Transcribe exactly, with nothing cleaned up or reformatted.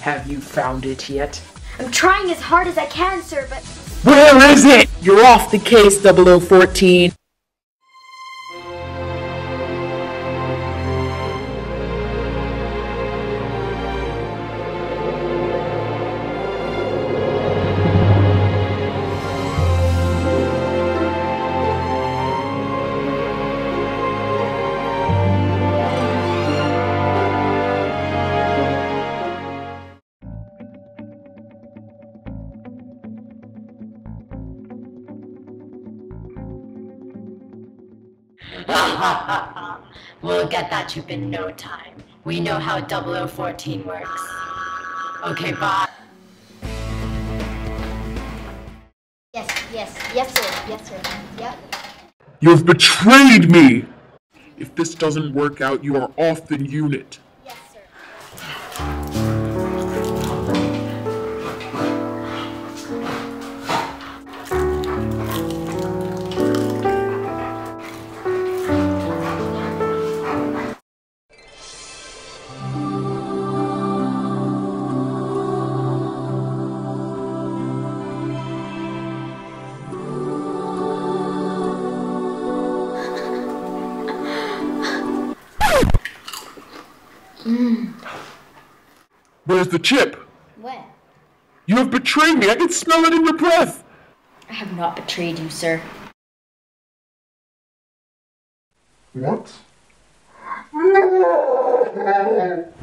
Have you found it yet? I'm trying as hard as I can, sir, but... Where is it? You're off the case, double oh fourteen. We'll get that chip in no time. We know how double oh fourteen works. Okay, bye. Yes, yes, yes, sir, yes, sir, yep. You have betrayed me! If this doesn't work out, you are off the unit. Yes, sir. Mm. Where's the chip? What? You have betrayed me! I can smell it in your breath! I have not betrayed you, sir. What?